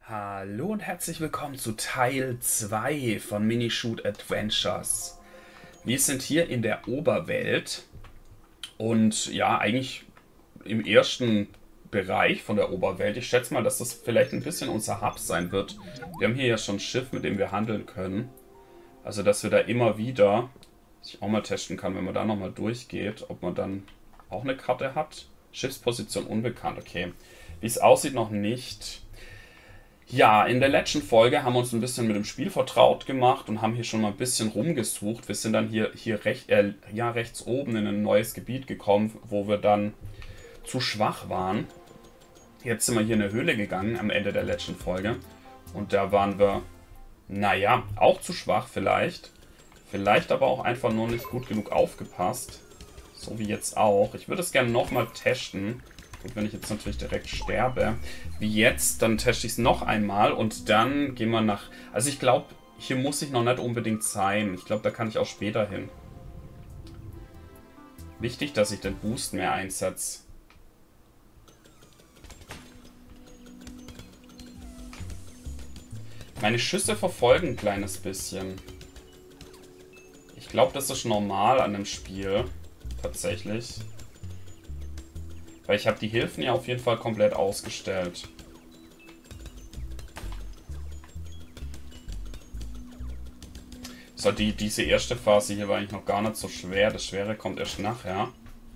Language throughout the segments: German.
Hallo und herzlich willkommen zu Teil 2 von Minishoot Adventures. Wir sind hier in der Oberwelt und ja, eigentlich im ersten Bereich von der Oberwelt. Ich schätze mal, dass das vielleicht ein bisschen unser Hub sein wird. Wir haben hier ja schon ein Schiff, mit dem wir handeln können. Also, dass wir da immer wieder, was ich auch mal testen kann, wenn man da nochmal durchgeht, ob man dann auch eine Karte hat. Schiffsposition unbekannt, okay. Wie es aussieht, noch nicht. Ja, in der letzten Folge haben wir uns ein bisschen mit dem Spiel vertraut gemacht und haben hier schon mal ein bisschen rumgesucht. Wir sind dann hier rechts oben in ein neues Gebiet gekommen, wo wir dann zu schwach waren. Jetzt sind wir hier in eine Höhle gegangen am Ende der letzten Folge. Und da waren wir, naja, auch zu schwach vielleicht. Vielleicht aber auch einfach nur nicht gut genug aufgepasst. So wie jetzt auch. Ich würde es gerne nochmal testen. Gut, wenn ich jetzt natürlich direkt sterbe, wie jetzt, dann teste ich es noch einmal und dann gehen wir nach... Also ich glaube, hier muss ich noch nicht unbedingt sein. Ich glaube, da kann ich auch später hin. Wichtig, dass ich den Boost mehr einsetze. Meine Schüsse verfolgen ein kleines bisschen. Ich glaube, das ist normal an dem Spiel. Tatsächlich. Weil ich habe die Hilfen ja auf jeden Fall komplett ausgestellt. So, diese erste Phase hier war eigentlich noch gar nicht so schwer. Das Schwere kommt erst nachher.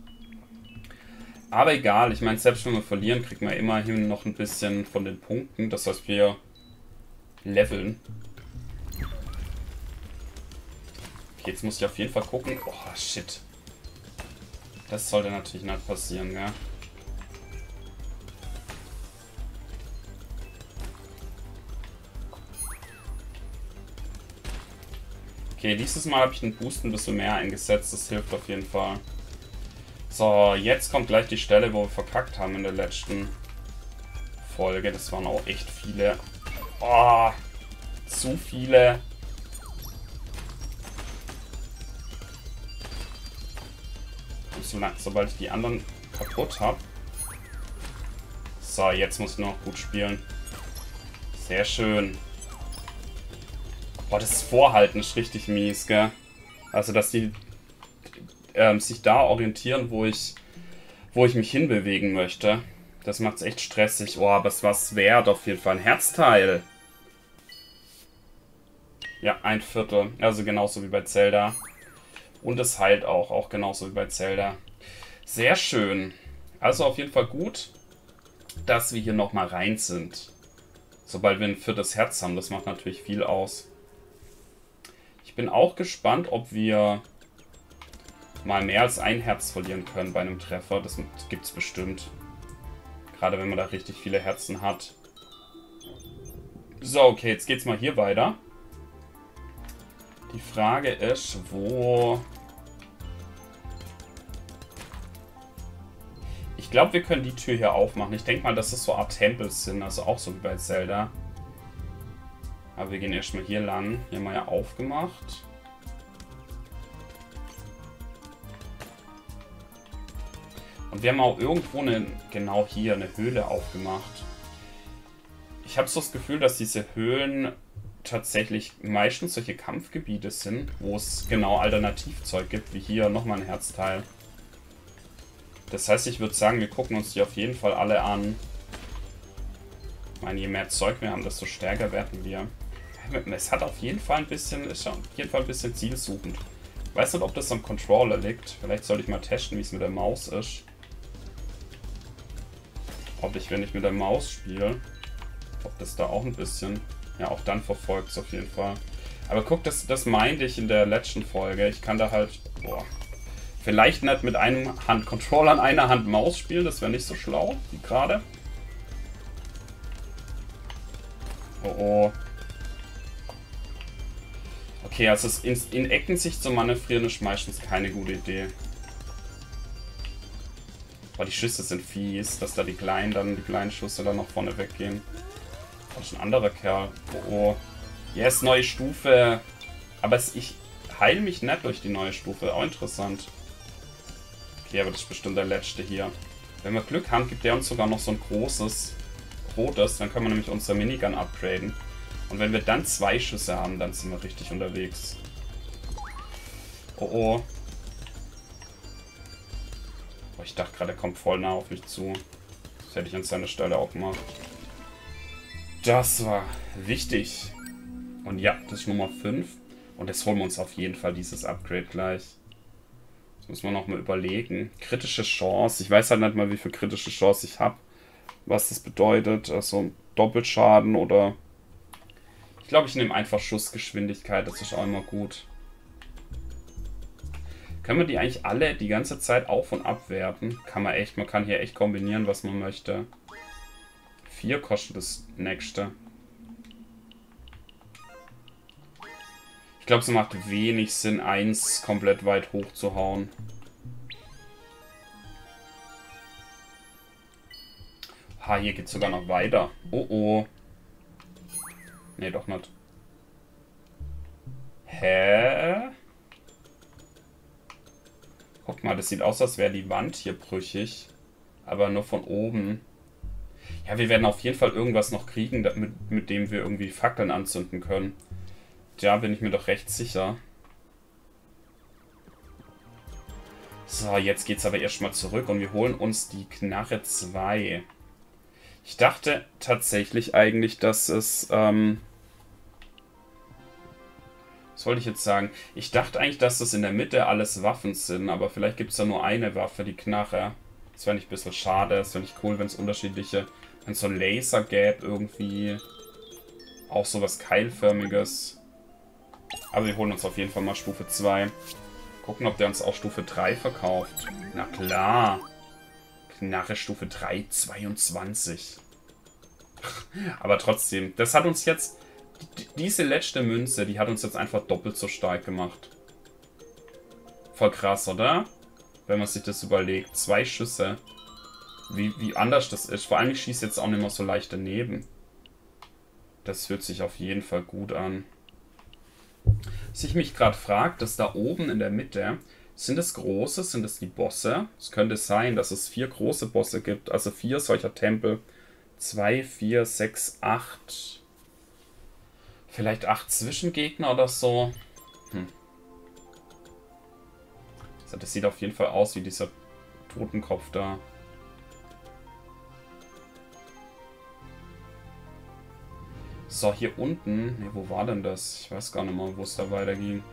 Aber egal, ich meine, selbst wenn wir verlieren, kriegen wir immerhin noch ein bisschen von den Punkten. Das heißt, wir leveln. Okay, jetzt muss ich auf jeden Fall gucken. Oh, shit. Das sollte natürlich nicht passieren, gell? Okay, dieses Mal habe ich den Boost ein bisschen mehr eingesetzt, das hilft auf jeden Fall. So, jetzt kommt gleich die Stelle, wo wir verkackt haben in der letzten Folge. Das waren auch echt viele. Oh, zu viele. Und sobald ich die anderen kaputt habe. So, jetzt muss ich nur noch gut spielen. Sehr schön. Boah, das Vorhalten ist richtig mies, gell? Also, dass die sich da orientieren, wo ich mich hinbewegen möchte. Das macht es echt stressig. Oh, aber es war wert auf jeden Fall. Ein Herzteil. Ja, 1/4. Also genauso wie bei Zelda. Und es heilt auch genauso wie bei Zelda. Sehr schön. Also auf jeden Fall gut, dass wir hier nochmal rein sind. Sobald wir ein 4. Herz haben, das macht natürlich viel aus. Ich bin auch gespannt, ob wir mal mehr als ein Herz verlieren können bei einem Treffer. Das gibt es bestimmt. Gerade wenn man da richtig viele Herzen hat. So, okay, jetzt geht's mal hier weiter. Die Frage ist, wo... Ich glaube, wir können die Tür hier aufmachen. Ich denke mal, dass das so Art Tempel sind, also auch so wie bei Zelda. Aber wir gehen erstmal hier lang. Hier haben wir ja aufgemacht. Und wir haben auch irgendwo genau hier eine Höhle aufgemacht. Ich habe so das Gefühl, dass diese Höhlen tatsächlich meistens solche Kampfgebiete sind, wo es genau Alternativzeug gibt, wie hier nochmal ein Herzteil. Das heißt, ich würde sagen, wir gucken uns die auf jeden Fall alle an. Ich meine, je mehr Zeug wir haben, desto stärker werden wir. Es hat auf jeden Fall ein bisschen, ist auf jeden Fall ein bisschen zielsuchend. Ich weiß nicht, ob das am Controller liegt. Vielleicht sollte ich mal testen, wie es mit der Maus ist. Ob ich, wenn ich mit der Maus spiele, ob das da auch ein bisschen... Ja, auch dann verfolgt es auf jeden Fall. Aber guck, das meinte ich in der letzten Folge. Ich kann da halt, vielleicht nicht mit einem Hand-Controller an einer Hand Maus spielen. Das wäre nicht so schlau, wie gerade. Oh, oh. Okay, also in Eckensicht zu manövrieren ist meistens keine gute Idee. Boah, die Schüsse sind fies, dass da die kleinen Schüsse dann nach vorne weggehen. Das ist ein anderer Kerl. Oh, oh. Yes, neue Stufe. Aber ich heile mich nicht durch die neue Stufe. Auch interessant. Okay, aber das ist bestimmt der letzte hier. Wenn wir Glück haben, gibt der uns sogar noch so ein großes Brot ist, dann können wir nämlich unsere Minigun upgraden. Und wenn wir dann 2 Schüsse haben, dann sind wir richtig unterwegs. Oh oh. Oh, ich dachte gerade, er kommt voll nah auf mich zu. Das hätte ich an seiner Stelle auch gemacht. Das war wichtig. Und ja, das ist Nummer 5. Und jetzt holen wir uns auf jeden Fall dieses Upgrade gleich. Das muss man noch mal überlegen. Kritische Chance. Ich weiß halt nicht mal, wie viel kritische Chance ich habe. Was das bedeutet. Also Doppelschaden oder... Ich glaube, ich nehme einfach Schussgeschwindigkeit. Das ist auch immer gut. Können wir die eigentlich alle die ganze Zeit auf- und abwerten? Kann man echt. Man kann hier echt kombinieren, was man möchte. 4 kostet das nächste. Ich glaube, es macht wenig Sinn, 1 komplett weit hoch zu hauen. Ha, hier geht es sogar noch weiter. Oh oh. Nee, doch nicht. Hä? Guck mal, das sieht aus, als wäre die Wand hier brüchig. Aber nur von oben. Ja, wir werden auf jeden Fall irgendwas noch kriegen, mit dem wir irgendwie Fackeln anzünden können. Da bin ich mir doch recht sicher. So, jetzt geht's aber erstmal zurück und wir holen uns die Knarre 2. Ich dachte tatsächlich eigentlich, dass es, was wollte ich jetzt sagen? Ich dachte eigentlich, dass das in der Mitte alles Waffen sind, aber vielleicht gibt es da nur eine Waffe, die Knarre. Das wäre nicht ein bisschen schade, das wäre nicht cool, wenn es unterschiedliche, wenn es so ein Laser gäbe irgendwie. Auch sowas Keilförmiges. Aber wir holen uns auf jeden Fall mal Stufe 2. Gucken, ob der uns auch Stufe 3 verkauft. Na klar. Knarre Stufe 3, 22. Aber trotzdem, das hat uns jetzt... Diese letzte Münze, die hat uns jetzt einfach doppelt so stark gemacht. Voll krass, oder? Wenn man sich das überlegt. 2 Schüsse. Wie anders das ist. Vor allem, ich schieße jetzt auch nicht mehr so leicht daneben. Das fühlt sich auf jeden Fall gut an. Was ich mich gerade frage, dass da oben in der Mitte, sind es große, sind es die Bosse? Es könnte sein, dass es 4 große Bosse gibt, also 4 solcher Tempel. 2, 4, 6, 8. Vielleicht 8 Zwischengegner oder so. Also das sieht auf jeden Fall aus wie dieser Totenkopf da. So, hier unten. Ne, wo war denn das? Ich weiß gar nicht mal, wo es da weiterging.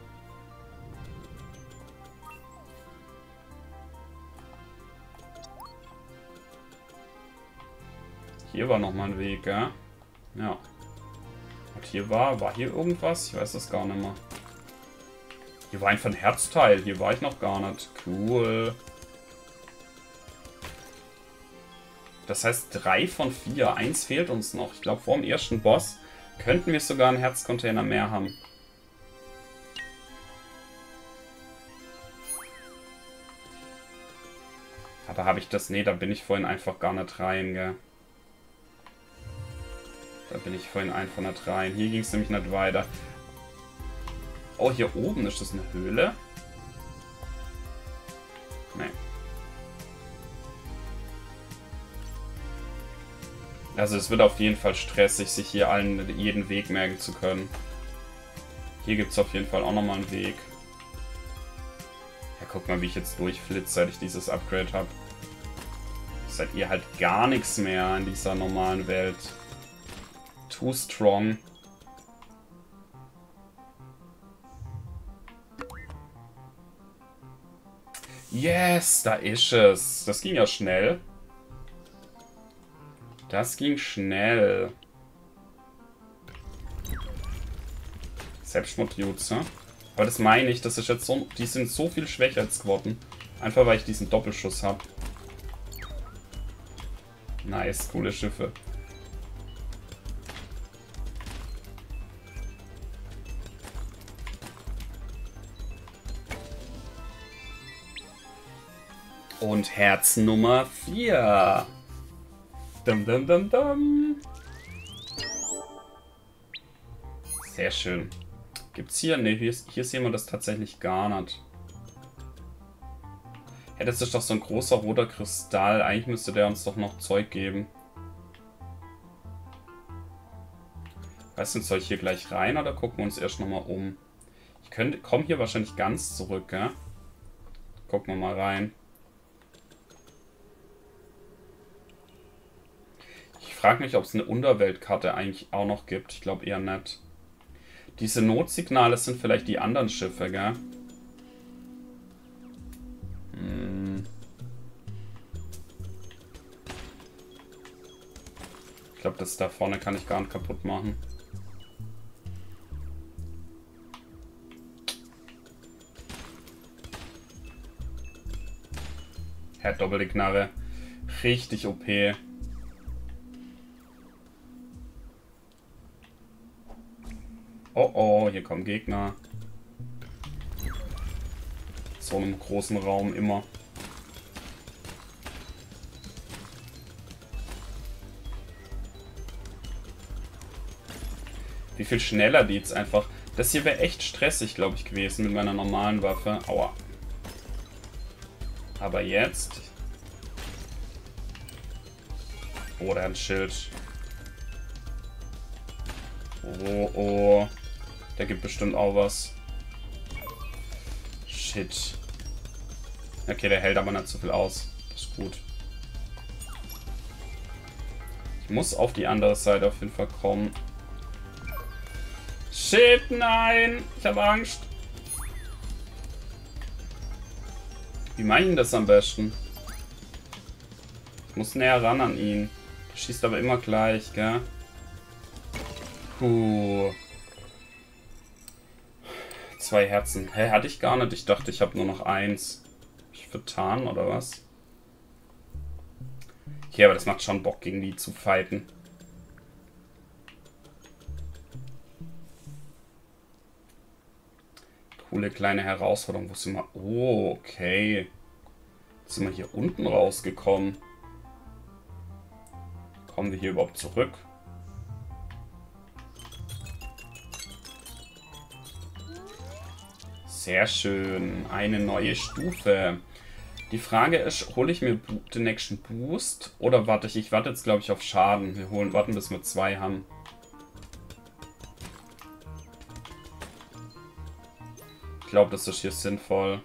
Hier war nochmal ein Weg, ja? Ja. Und hier war hier irgendwas? Ich weiß das gar nicht mehr. Hier war einfach ein Herzteil. Hier war ich noch gar nicht. Cool. Das heißt 3 von 4. 1 fehlt uns noch. Ich glaube, vor dem ersten Boss könnten wir sogar einen Herzcontainer mehr haben. Aber habe ich das? Nee, da bin ich vorhin einfach gar nicht rein, gell? Da bin ich vorhin einfach nicht rein. Hier ging es nämlich nicht weiter. Oh, hier oben ist das eine Höhle? Nee. Also es wird auf jeden Fall stressig, sich hier jeden Weg merken zu können. Hier gibt es auf jeden Fall auch nochmal einen Weg. Ja, guck mal, wie ich jetzt durchflitze, seit ich dieses Upgrade habe. Seid ihr halt gar nichts mehr in dieser normalen Welt. Too strong. Yes, da ist es. Das ging ja schnell. Das ging schnell. Selbstmord-Jutze. Aber das meine ich, das ist jetzt so. Die sind so viel schwächer jetzt geworden. Einfach weil ich diesen Doppelschuss habe. Nice, coole Schiffe. Und Herz Nummer 4. Dum, dum, dum, dum. Sehr schön. Gibt's hier? Ne, hier sehen wir das tatsächlich gar nicht. Ja, das ist doch so ein großer roter Kristall. Eigentlich müsste der uns doch noch Zeug geben. Weißt du, soll ich hier gleich rein oder gucken wir uns erst nochmal um? Ich komme hier wahrscheinlich ganz zurück, gell? Gucken wir mal rein. Ich frage mich, ob es eine Unterweltkarte eigentlich auch noch gibt. Ich glaube eher nicht. Diese Notsignale sind vielleicht die anderen Schiffe, gell? Ich glaube, das da vorne kann ich gar nicht kaputt machen. Herr doppelte Knarre. Richtig OP. Oh oh, hier kommen Gegner. So einem großen Raum immer. Wie viel schneller die jetzt einfach. Das hier wäre echt stressig, glaube ich, gewesen mit meiner normalen Waffe. Aua. Aber jetzt. Oh, der hat ein Schild. Oh, oh. Der gibt bestimmt auch was. Shit. Okay, der hält aber nicht so viel aus. Das ist gut. Ich muss auf die andere Seite auf jeden Fall kommen. Shit, nein! Ich habe Angst. Wie mache ich denn das am besten? Ich muss näher ran an ihn. Der schießt aber immer gleich, gell? Puh. 2 Herzen. Hä, hatte ich gar nicht. Ich dachte, ich habe nur noch 1. Hab ich vertan, oder was? Okay, aber das macht schon Bock, gegen die zu fighten. Coole kleine Herausforderung. Wo sind wir? Oh, okay. Jetzt sind wir hier unten rausgekommen. Kommen wir hier überhaupt zurück? Sehr schön. Eine neue Stufe. Die Frage ist, hole ich mir den nächsten Boost oder warte ich? Ich warte jetzt, glaube ich, auf Schaden. Warten, bis wir 2 haben. Ich glaube, das ist hier sinnvoll.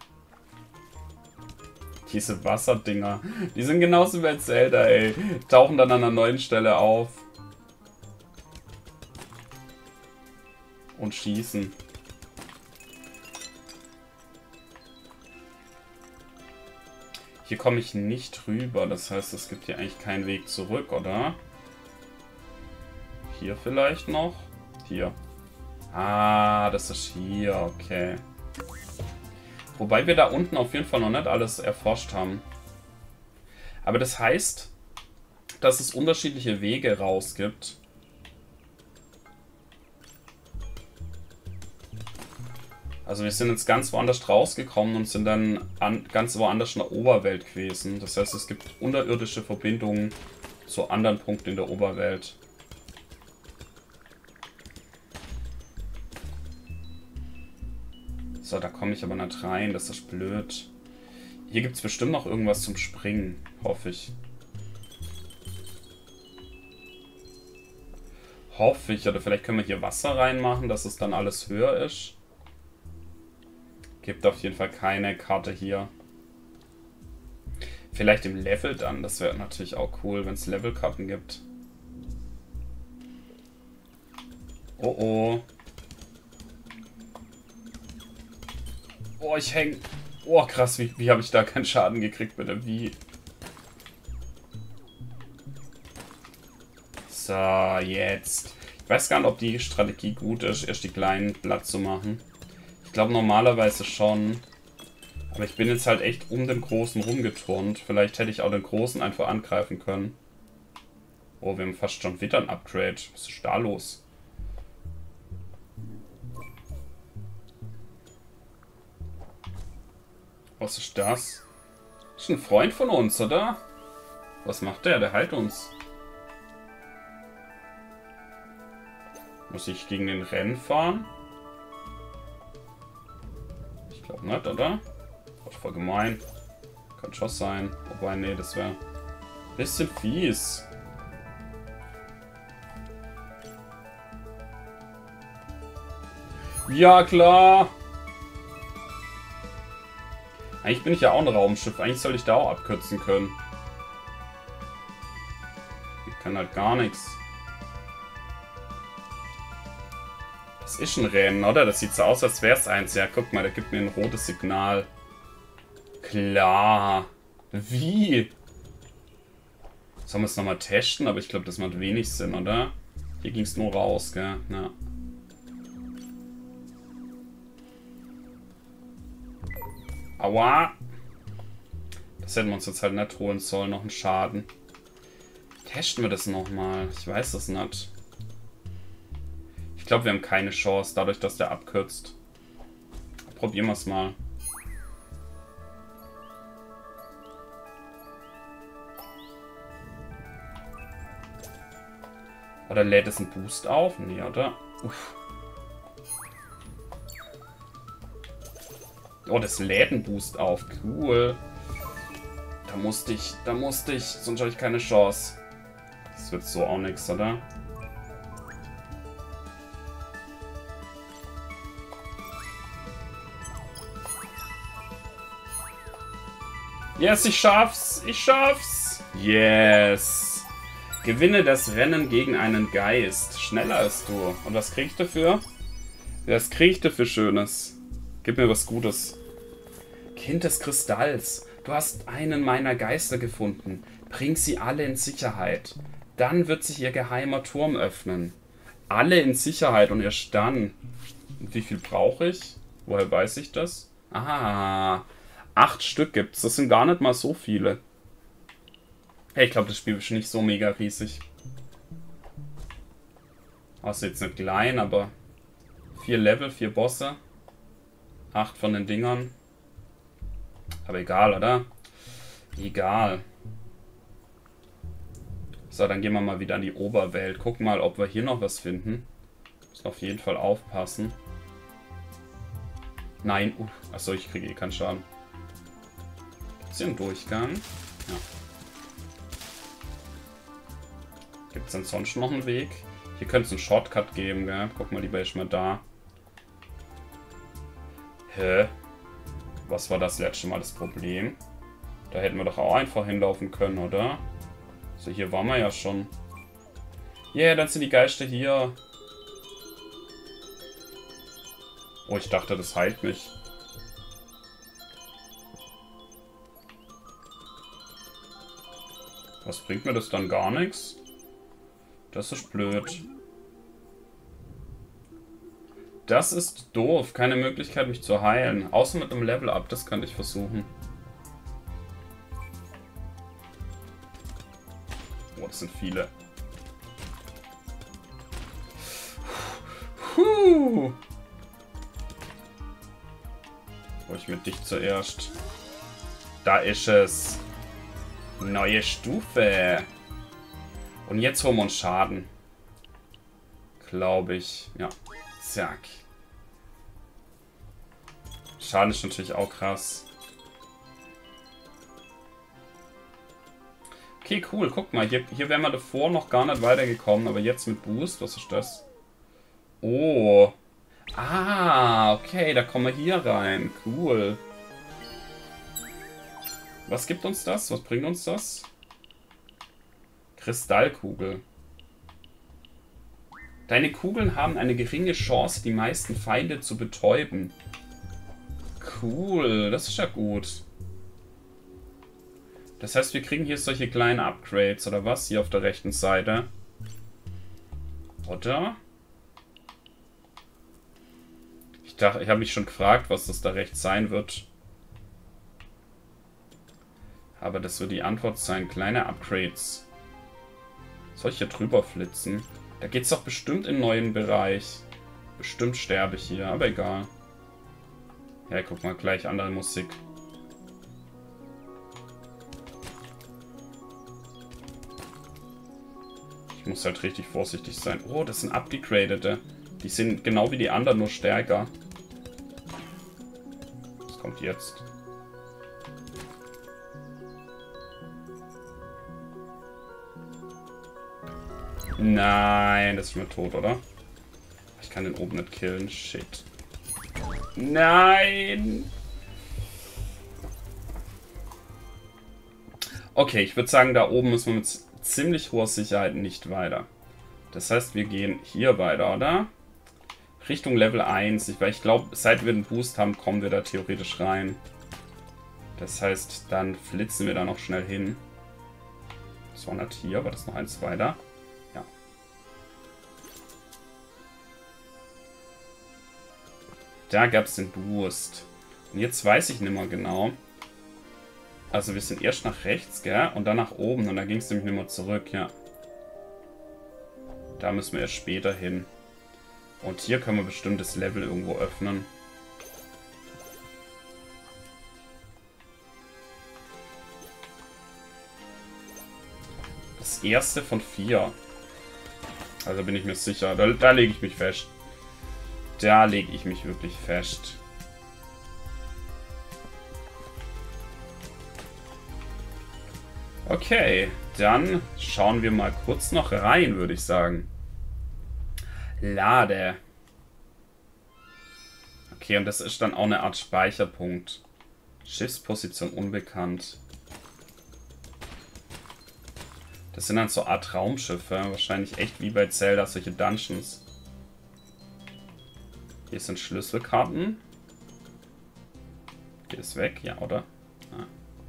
Diese Wasserdinger, die sind genauso wie bei Zelda, ey. Tauchen dann an einer neuen Stelle auf. Und schießen. Hier komme ich nicht rüber, das heißt, es gibt hier eigentlich keinen Weg zurück, oder? Hier vielleicht noch? Hier. Ah, das ist hier, okay. Wobei wir da unten auf jeden Fall noch nicht alles erforscht haben. Aber das heißt, dass es unterschiedliche Wege raus gibt. Also wir sind jetzt ganz woanders rausgekommen und sind dann ganz woanders in der Oberwelt gewesen. Das heißt, es gibt unterirdische Verbindungen zu anderen Punkten in der Oberwelt. So, da komme ich aber nicht rein, das ist blöd. Hier gibt es bestimmt noch irgendwas zum Springen, hoffe ich. Hoffe ich, oder vielleicht können wir hier Wasser reinmachen, dass es dann alles höher ist. Gibt auf jeden Fall keine Karte hier. Vielleicht im Level dann, das wäre natürlich auch cool, wenn es Levelkarten gibt. Oh oh. Oh, ich häng. Oh, krass, wie habe ich da keinen Schaden gekriegt, bitte? Wie? So, jetzt. Ich weiß gar nicht, ob die Strategie gut ist, erst die kleinen platt zu machen. Ich glaube normalerweise schon. Aber ich bin jetzt halt echt um den Großen rumgeturnt. Vielleicht hätte ich auch den Großen einfach angreifen können. Oh, wir haben fast schon wieder ein Upgrade. Was ist da los? Was ist das? Das ist ein Freund von uns, oder? Was macht der? Der heilt uns. Muss ich gegen den Rennen fahren? Ich glaube nicht, oder? Das ist voll gemein. Kann schon sein. Wobei, nee, das wäre ein bisschen fies. Ja, klar. Eigentlich bin ich ja auch ein Raumschiff. Eigentlich soll ich da auch abkürzen können. Ich kann halt gar nichts. Das ist ein Rennen, oder? Das sieht so aus, als wäre es eins. Ja, guck mal, der gibt mir ein rotes Signal. Klar. Wie? Sollen wir es nochmal testen? Aber ich glaube, das macht wenig Sinn, oder? Hier ging es nur raus, gell? Ja. Aua. Das hätten wir uns jetzt halt nicht holen sollen. Noch einen Schaden. Testen wir das nochmal. Ich weiß es nicht. Ich glaube, wir haben keine Chance, dadurch, dass der abkürzt. Probieren wir es mal. Oder lädt es einen Boost auf? Nee, oder? Uff. Oh, das lädt einen Boost auf. Cool. Da musste ich, sonst habe ich keine Chance. Das wird so auch nichts, oder? Yes, ich schaff's! Ich schaff's! Yes! Gewinne das Rennen gegen einen Geist. Schneller als du. Und was krieg ich dafür? Was krieg ich dafür Schönes? Gib mir was Gutes. Kind des Kristalls. Du hast einen meiner Geister gefunden. Bring sie alle in Sicherheit. Dann wird sich ihr geheimer Turm öffnen. Alle in Sicherheit und erst dann. Und wie viel brauche ich? Woher weiß ich das? Ah, 8 Stück gibt's. Das sind gar nicht mal so viele. Hey, ich glaube, das Spiel ist nicht so mega riesig. Außer jetzt nicht klein, aber 4 Level, 4 Bosse. 8 von den Dingern. Aber egal, oder? Egal. So, dann gehen wir mal wieder an die Oberwelt. Gucken mal, ob wir hier noch was finden. Müssen auf jeden Fall aufpassen. Nein. Achso, ich kriege eh keinen Schaden. Ist hier ein Durchgang? Ja. Gibt es denn sonst noch einen Weg? Hier könnte es einen Shortcut geben, gell? Guck mal, lieber ich mal da. Hä? Was war das letzte Mal das Problem? Da hätten wir doch auch einfach hinlaufen können, oder? So, hier waren wir ja schon. Yeah, dann sind die Geister hier. Oh, ich dachte, das heilt mich. Was bringt mir das dann? Gar nichts? Das ist blöd. Das ist doof. Keine Möglichkeit, mich zu heilen. Außer mit einem Level-Up. Das könnte ich versuchen. Oh, das sind viele. Puh. Hol ich mit dich zuerst. Da ist es. Neue Stufe. Und jetzt holen wir uns Schaden. Glaube ich. Ja. Zack. Schaden ist natürlich auch krass. Okay, cool. Guck mal, hier wären wir davor noch gar nicht weitergekommen, aber jetzt mit Boost, was ist das? Oh. Ah, okay, da kommen wir hier rein. Cool. Was gibt uns das? Was bringt uns das? Kristallkugel. Deine Kugeln haben eine geringe Chance, die meisten Feinde zu betäuben. Cool, das ist ja gut. Das heißt, wir kriegen hier solche kleinen Upgrades, oder was? Hier auf der rechten Seite. Oder? Ich dachte, ich habe mich schon gefragt, was das da rechts sein wird. Aber das wird die Antwort sein. Kleine Upgrades. Soll ich hier drüber flitzen? Da geht's doch bestimmt in einen neuen Bereich. Bestimmt sterbe ich hier, aber egal. Ja, guck mal, gleich andere Musik. Ich muss halt richtig vorsichtig sein. Oh, das sind abgegradete. Die sind genau wie die anderen, nur stärker. Was kommt jetzt? Nein, das ist mir tot, oder? Ich kann den oben nicht killen. Shit. Nein! Okay, ich würde sagen, da oben müssen wir mit ziemlich hoher Sicherheit nicht weiter. Das heißt, wir gehen hier weiter, oder? Richtung Level 1. Weil ich glaube, seit wir den Boost haben, kommen wir da theoretisch rein. Das heißt, dann flitzen wir da noch schnell hin. 200 hier, war das noch eins weiter? Ja. Da gab es den Boost. Und jetzt weiß ich nicht mehr genau. Also wir sind erst nach rechts, gell? Und dann nach oben. Und da ging es nämlich nicht mehr zurück, ja. Da müssen wir erst später hin. Und hier können wir bestimmt das Level irgendwo öffnen. Das erste von 4. Also bin ich mir sicher. Da lege ich mich fest. Da lege ich mich wirklich fest. Okay, dann schauen wir mal kurz noch rein, würde ich sagen. Lade. Okay, und das ist dann auch eine Art Speicherpunkt. Schiffsposition unbekannt. Das sind dann so Art Raumschiffe. Wahrscheinlich echt wie bei Zelda, solche Dungeons. Hier sind Schlüsselkarten. Geht es weg? Ja, oder? Ah.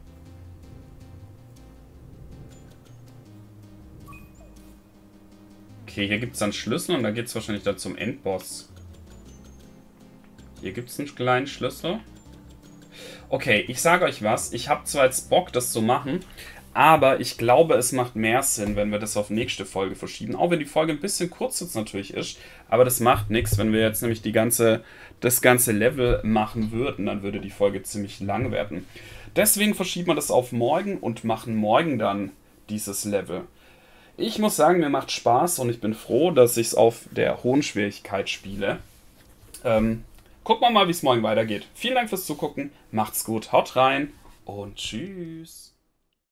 Okay, hier gibt es dann Schlüssel und da geht es wahrscheinlich dann zum Endboss. Hier gibt es einen kleinen Schlüssel. Okay, ich sage euch was. Ich habe zwar jetzt Bock, das zu machen, aber ich glaube, es macht mehr Sinn, wenn wir das auf nächste Folge verschieben. Auch wenn die Folge ein bisschen kurz jetzt natürlich ist. Aber das macht nichts. Wenn wir jetzt nämlich das ganze Level machen würden, dann würde die Folge ziemlich lang werden. Deswegen verschieben wir das auf morgen und machen morgen dann dieses Level. Ich muss sagen, mir macht Spaß und ich bin froh, dass ich es auf der hohen Schwierigkeit spiele. Gucken wir mal, wie es morgen weitergeht. Vielen Dank fürs Zugucken, macht's gut, haut rein und tschüss.